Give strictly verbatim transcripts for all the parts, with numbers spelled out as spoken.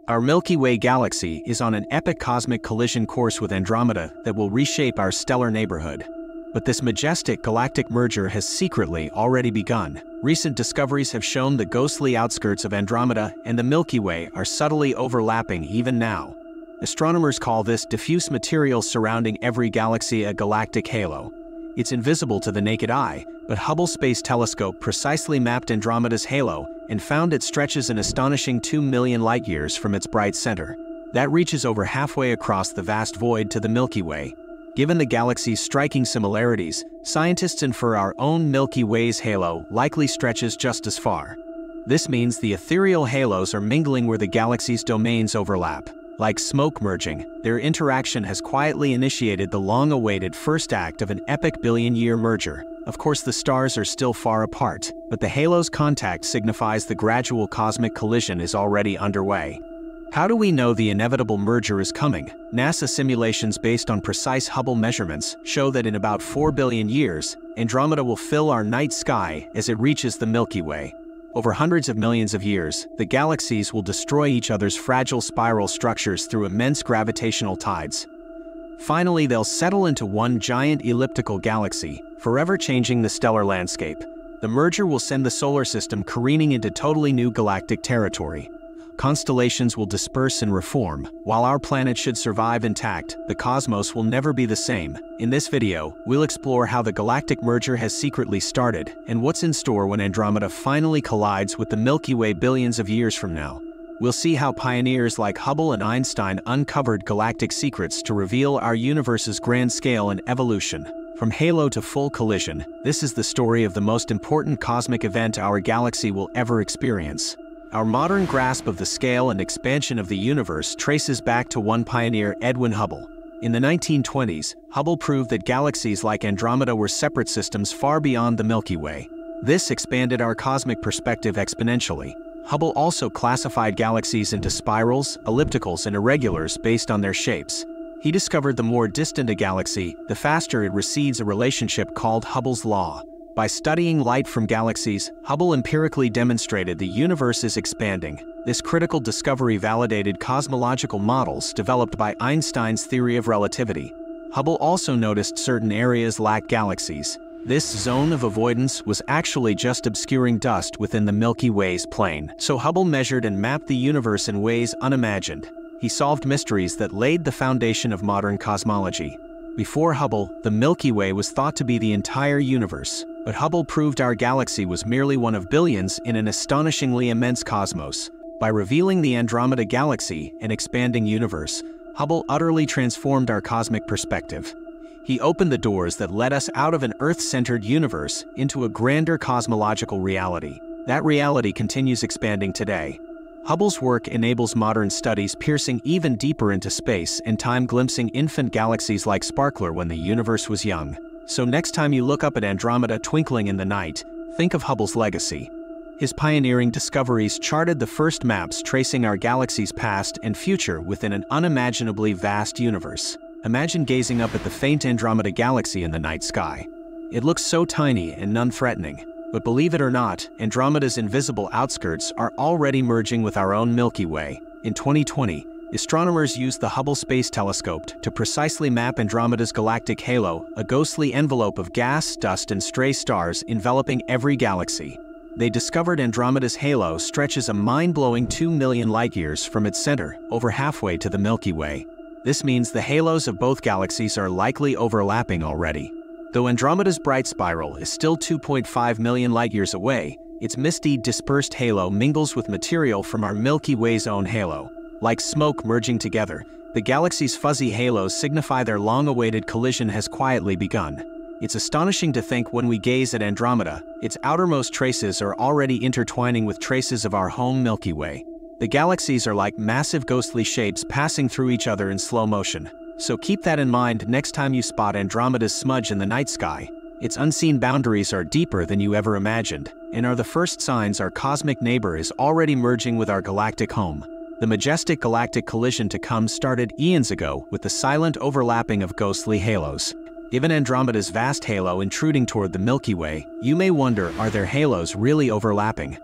Our Milky Way galaxy is on an epic cosmic collision course with Andromeda that will reshape our stellar neighborhood. But this majestic galactic merger has secretly already begun. Recent discoveries have shown the ghostly outskirts of Andromeda and the Milky Way are subtly overlapping even now. Astronomers call this diffuse material surrounding every galaxy a galactic halo. It's invisible to the naked eye, but Hubble Space Telescope precisely mapped Andromeda's halo and found it stretches an astonishing two million light-years from its bright center. That reaches over halfway across the vast void to the Milky Way. Given the galaxy's striking similarities, scientists infer our own Milky Way's halo likely stretches just as far. This means the ethereal halos are mingling where the galaxy's domains overlap. Like smoke merging, their interaction has quietly initiated the long-awaited first act of an epic billion-year merger. Of course, the stars are still far apart, but the halo's contact signifies the gradual cosmic collision is already underway. How do we know the inevitable merger is coming? NASA simulations based on precise Hubble measurements show that in about four billion years, Andromeda will fill our night sky as it reaches the Milky Way. Over hundreds of millions of years, the galaxies will destroy each other's fragile spiral structures through immense gravitational tides. Finally, they'll settle into one giant elliptical galaxy, forever changing the stellar landscape. The merger will send the solar system careening into totally new galactic territory. Constellations will disperse and reform. While our planet should survive intact, the cosmos will never be the same. In this video, we'll explore how the galactic merger has secretly started and what's in store when Andromeda finally collides with the Milky Way billions of years from now. We'll see how pioneers like Hubble and Einstein uncovered galactic secrets to reveal our universe's grand scale and evolution. From halo to full collision, this is the story of the most important cosmic event our galaxy will ever experience. Our modern grasp of the scale and expansion of the universe traces back to one pioneer, Edwin Hubble. In the nineteen twenties, Hubble proved that galaxies like Andromeda were separate systems far beyond the Milky Way. This expanded our cosmic perspective exponentially. Hubble also classified galaxies into spirals, ellipticals, and irregulars based on their shapes. He discovered the more distant a galaxy, the faster it recedes, a relationship called Hubble's law. By studying light from galaxies, Hubble empirically demonstrated the universe is expanding. This critical discovery validated cosmological models developed by Einstein's theory of relativity. Hubble also noticed certain areas lack galaxies. This zone of avoidance was actually just obscuring dust within the Milky Way's plane. So Hubble measured and mapped the universe in ways unimagined. He solved mysteries that laid the foundation of modern cosmology. Before Hubble, the Milky Way was thought to be the entire universe. But Hubble proved our galaxy was merely one of billions in an astonishingly immense cosmos. By revealing the Andromeda galaxy, an expanding universe, Hubble utterly transformed our cosmic perspective. He opened the doors that led us out of an Earth-centered universe into a grander cosmological reality. That reality continues expanding today. Hubble's work enables modern studies piercing even deeper into space and time, glimpsing infant galaxies like Sparkler when the universe was young. So next time you look up at Andromeda twinkling in the night, think of Hubble's legacy. His pioneering discoveries charted the first maps tracing our galaxy's past and future within an unimaginably vast universe. Imagine gazing up at the faint Andromeda galaxy in the night sky. It looks so tiny and non-threatening. But believe it or not, Andromeda's invisible outskirts are already merging with our own Milky Way. In twenty twenty, astronomers used the Hubble Space Telescope to precisely map Andromeda's galactic halo, a ghostly envelope of gas, dust, and stray stars enveloping every galaxy. They discovered Andromeda's halo stretches a mind-blowing two million light-years from its center, over halfway to the Milky Way. This means the halos of both galaxies are likely overlapping already. Though Andromeda's bright spiral is still two point five million light-years away, its misty, dispersed halo mingles with material from our Milky Way's own halo. Like smoke merging together, the galaxy's fuzzy halos signify their long-awaited collision has quietly begun. It's astonishing to think when we gaze at Andromeda, its outermost traces are already intertwining with traces of our home Milky Way. The galaxies are like massive ghostly shapes passing through each other in slow motion. So keep that in mind next time you spot Andromeda's smudge in the night sky. Its unseen boundaries are deeper than you ever imagined, and are the first signs our cosmic neighbor is already merging with our galactic home. The majestic galactic collision to come started eons ago with the silent overlapping of ghostly halos. Given Andromeda's vast halo intruding toward the Milky Way, you may wonder, are their halos really overlapping?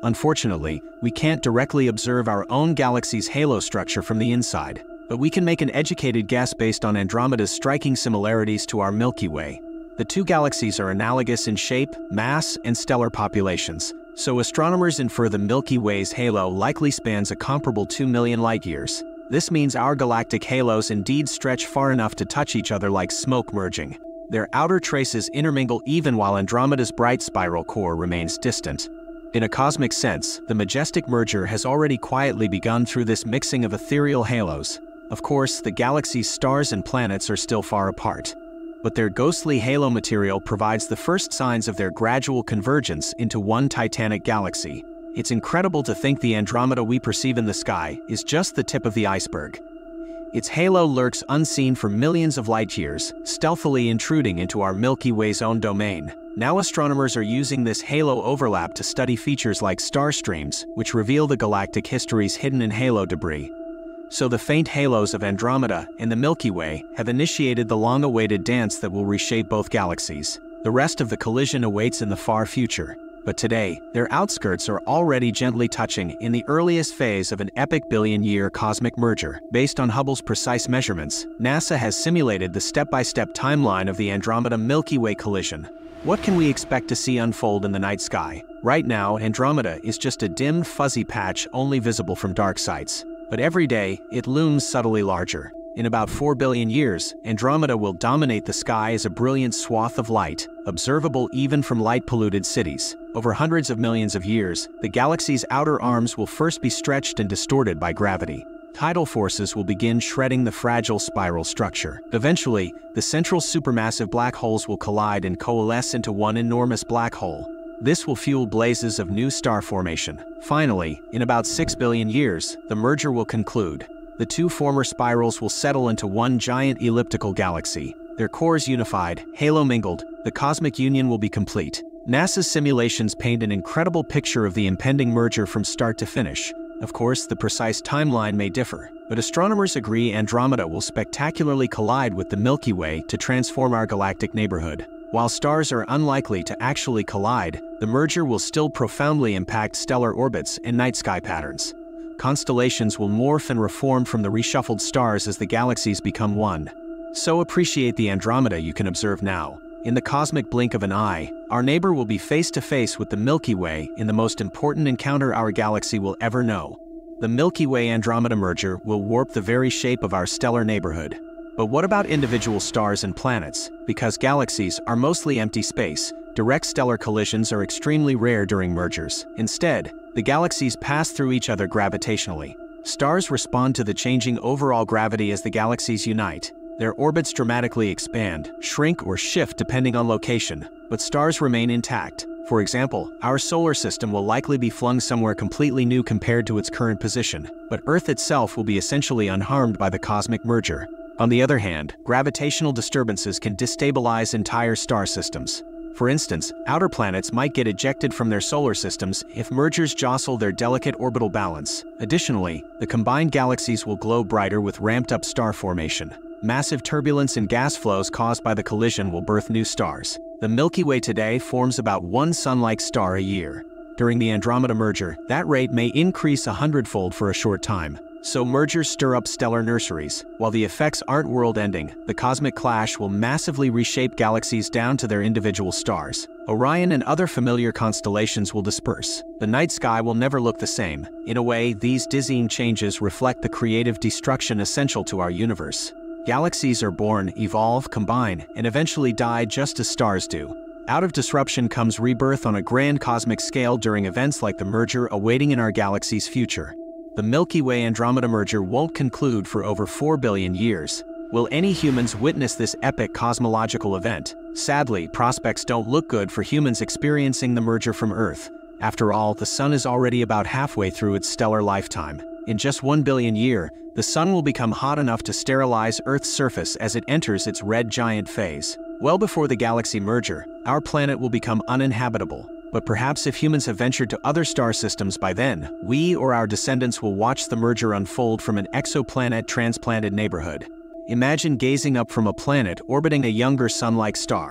Unfortunately, we can't directly observe our own galaxy's halo structure from the inside, but we can make an educated guess based on Andromeda's striking similarities to our Milky Way. The two galaxies are analogous in shape, mass, and stellar populations, so astronomers infer the Milky Way's halo likely spans a comparable two million light-years. This means our galactic halos indeed stretch far enough to touch each other like smoke merging. Their outer traces intermingle even while Andromeda's bright spiral core remains distant. In a cosmic sense, the majestic merger has already quietly begun through this mixing of ethereal halos. Of course, the galaxy's stars and planets are still far apart, but their ghostly halo material provides the first signs of their gradual convergence into one titanic galaxy. It's incredible to think the Andromeda we perceive in the sky is just the tip of the iceberg. Its halo lurks unseen for millions of light-years, stealthily intruding into our Milky Way's own domain. Now astronomers are using this halo overlap to study features like star streams, which reveal the galactic histories hidden in halo debris. So the faint halos of Andromeda and the Milky Way have initiated the long-awaited dance that will reshape both galaxies. The rest of the collision awaits in the far future. But today, their outskirts are already gently touching in the earliest phase of an epic billion-year cosmic merger. Based on Hubble's precise measurements, NASA has simulated the step-by-step timeline of the Andromeda-Milky Way collision. What can we expect to see unfold in the night sky? Right now, Andromeda is just a dim, fuzzy patch only visible from dark sites. But every day, it looms subtly larger. In about four billion years, Andromeda will dominate the sky as a brilliant swath of light, observable even from light-polluted cities. Over hundreds of millions of years, the galaxy's outer arms will first be stretched and distorted by gravity. Tidal forces will begin shredding the fragile spiral structure. Eventually, the central supermassive black holes will collide and coalesce into one enormous black hole. This will fuel blazes of new star formation. Finally, in about six billion years, the merger will conclude. The two former spirals will settle into one giant elliptical galaxy. Their cores unified, halo-mingled, the cosmic union will be complete. NASA's simulations paint an incredible picture of the impending merger from start to finish. Of course, the precise timeline may differ, but astronomers agree Andromeda will spectacularly collide with the Milky Way to transform our galactic neighborhood. While stars are unlikely to actually collide, the merger will still profoundly impact stellar orbits and night sky patterns. Constellations will morph and reform from the reshuffled stars as the galaxies become one. So appreciate the Andromeda you can observe now. In the cosmic blink of an eye, our neighbor will be face to face with the Milky Way in the most important encounter our galaxy will ever know. The Milky Way-Andromeda merger will warp the very shape of our stellar neighborhood. But what about individual stars and planets? Because galaxies are mostly empty space, direct stellar collisions are extremely rare during mergers. Instead, the galaxies pass through each other gravitationally. Stars respond to the changing overall gravity as the galaxies unite. Their orbits dramatically expand, shrink, or shift depending on location, but stars remain intact. For example, our solar system will likely be flung somewhere completely new compared to its current position, but Earth itself will be essentially unharmed by the cosmic merger. On the other hand, gravitational disturbances can destabilize entire star systems. For instance, outer planets might get ejected from their solar systems if mergers jostle their delicate orbital balance. Additionally, the combined galaxies will glow brighter with ramped-up star formation. Massive turbulence and gas flows caused by the collision will birth new stars. The Milky Way today forms about one sun-like star a year. During the Andromeda merger, that rate may increase a hundredfold for a short time. So mergers stir up stellar nurseries. While the effects aren't world-ending, the cosmic clash will massively reshape galaxies down to their individual stars. Orion and other familiar constellations will disperse. The night sky will never look the same. In a way, these dizzying changes reflect the creative destruction essential to our universe. Galaxies are born, evolve, combine, and eventually die just as stars do. Out of disruption comes rebirth on a grand cosmic scale during events like the merger awaiting in our galaxy's future. The Milky Way-Andromeda merger won't conclude for over four billion years. Will any humans witness this epic cosmological event? Sadly, prospects don't look good for humans experiencing the merger from Earth. After all, the Sun is already about halfway through its stellar lifetime. In just one billion years, the Sun will become hot enough to sterilize Earth's surface as it enters its red giant phase. Well before the galaxy merger, our planet will become uninhabitable. But perhaps if humans have ventured to other star systems by then, we or our descendants will watch the merger unfold from an exoplanet-transplanted neighborhood. Imagine gazing up from a planet orbiting a younger sun-like star.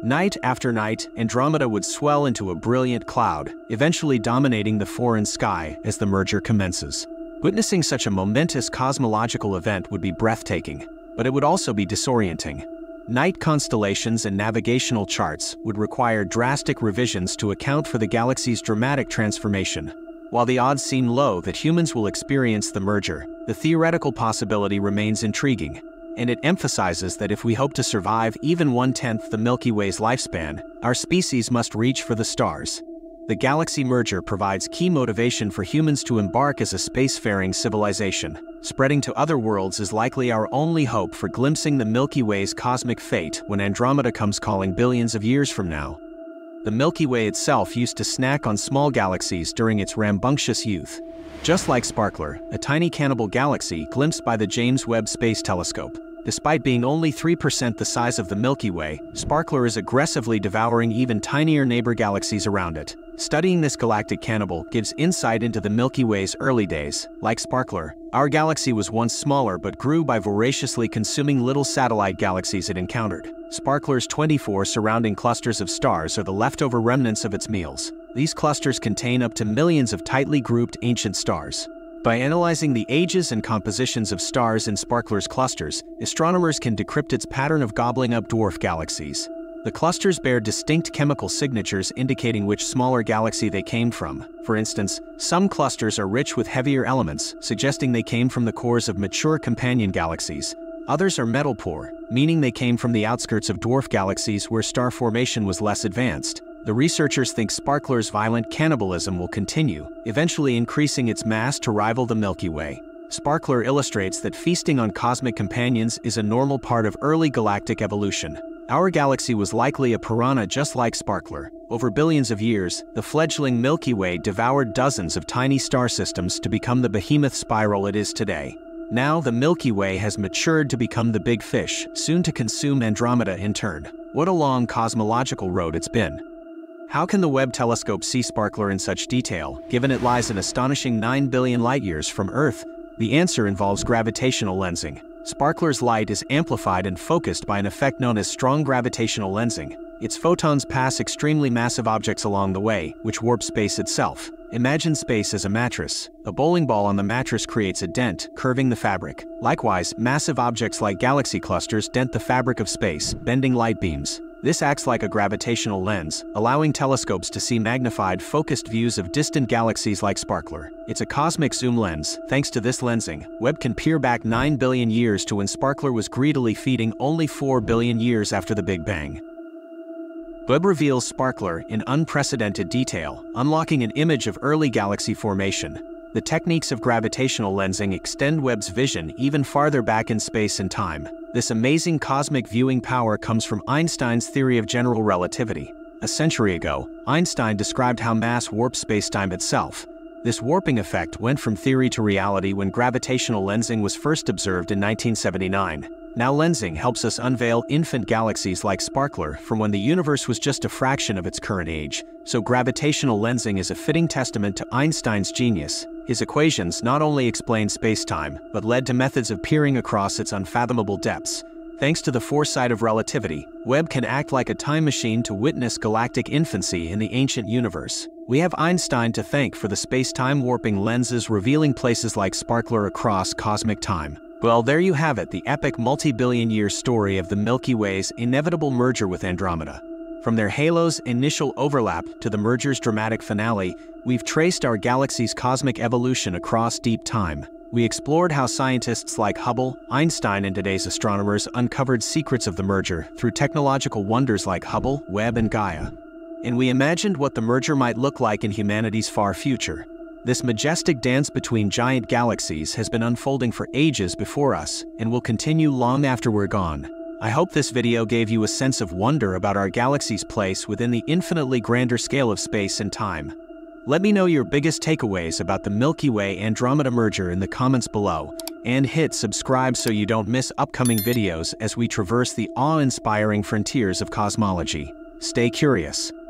Night after night, Andromeda would swell into a brilliant cloud, eventually dominating the foreign sky as the merger commences. Witnessing such a momentous cosmological event would be breathtaking, but it would also be disorienting. Night constellations and navigational charts would require drastic revisions to account for the galaxy's dramatic transformation. While the odds seem low that humans will experience the merger, the theoretical possibility remains intriguing, and it emphasizes that if we hope to survive even one-tenth the Milky Way's lifespan, our species must reach for the stars. The galaxy merger provides key motivation for humans to embark as a spacefaring civilization. Spreading to other worlds is likely our only hope for glimpsing the Milky Way's cosmic fate when Andromeda comes calling billions of years from now. The Milky Way itself used to snack on small galaxies during its rambunctious youth. Just like Sparkler, a tiny cannibal galaxy glimpsed by the James Webb Space Telescope. Despite being only three percent the size of the Milky Way, Sparkler is aggressively devouring even tinier neighbor galaxies around it. Studying this galactic cannibal gives insight into the Milky Way's early days. Like Sparkler, our galaxy was once smaller but grew by voraciously consuming little satellite galaxies it encountered. Sparkler's twenty-four surrounding clusters of stars are the leftover remnants of its meals. These clusters contain up to millions of tightly grouped ancient stars. By analyzing the ages and compositions of stars in Sparkler's clusters, astronomers can decrypt its pattern of gobbling up dwarf galaxies. The clusters bear distinct chemical signatures indicating which smaller galaxy they came from. For instance, some clusters are rich with heavier elements, suggesting they came from the cores of mature companion galaxies. Others are metal poor, meaning they came from the outskirts of dwarf galaxies where star formation was less advanced. The researchers think Sparkler's violent cannibalism will continue, eventually increasing its mass to rival the Milky Way. Sparkler illustrates that feasting on cosmic companions is a normal part of early galactic evolution. Our galaxy was likely a piranha just like Sparkler. Over billions of years, the fledgling Milky Way devoured dozens of tiny star systems to become the behemoth spiral it is today. Now the Milky Way has matured to become the big fish, soon to consume Andromeda in turn. What a long cosmological road it's been. How can the Webb telescope see Sparkler in such detail, given it lies an astonishing nine billion light-years from Earth? The answer involves gravitational lensing. Sparkler's light is amplified and focused by an effect known as strong gravitational lensing. Its photons pass extremely massive objects along the way, which warp space itself. Imagine space as a mattress. A bowling ball on the mattress creates a dent, curving the fabric. Likewise, massive objects like galaxy clusters dent the fabric of space, bending light beams. This acts like a gravitational lens, allowing telescopes to see magnified, focused views of distant galaxies like Sparkler. It's a cosmic zoom lens. Thanks to this lensing, Webb can peer back nine billion years to when Sparkler was greedily feeding only four billion years after the Big Bang. Webb reveals Sparkler in unprecedented detail, unlocking an image of early galaxy formation. The techniques of gravitational lensing extend Webb's vision even farther back in space and time. This amazing cosmic viewing power comes from Einstein's theory of general relativity. A century ago, Einstein described how mass warps spacetime itself. This warping effect went from theory to reality when gravitational lensing was first observed in nineteen seventy-nine. Now lensing helps us unveil infant galaxies like Sparkler from when the universe was just a fraction of its current age. So gravitational lensing is a fitting testament to Einstein's genius. His equations not only explained spacetime, but led to methods of peering across its unfathomable depths. Thanks to the foresight of relativity, Webb can act like a time machine to witness galactic infancy in the ancient universe. We have Einstein to thank for the space-time warping lenses revealing places like Sparkler across cosmic time. Well, there you have it, the epic multi-billion-year story of the Milky Way's inevitable merger with Andromeda. From their halo's initial overlap to the merger's dramatic finale, we've traced our galaxy's cosmic evolution across deep time. We explored how scientists like Hubble, Einstein, and today's astronomers uncovered secrets of the merger through technological wonders like Hubble, Webb, and Gaia. And we imagined what the merger might look like in humanity's far future. This majestic dance between giant galaxies has been unfolding for ages before us and will continue long after we're gone. I hope this video gave you a sense of wonder about our galaxy's place within the infinitely grander scale of space and time. Let me know your biggest takeaways about the Milky Way-Andromeda merger in the comments below, and hit subscribe so you don't miss upcoming videos as we traverse the awe-inspiring frontiers of cosmology. Stay curious.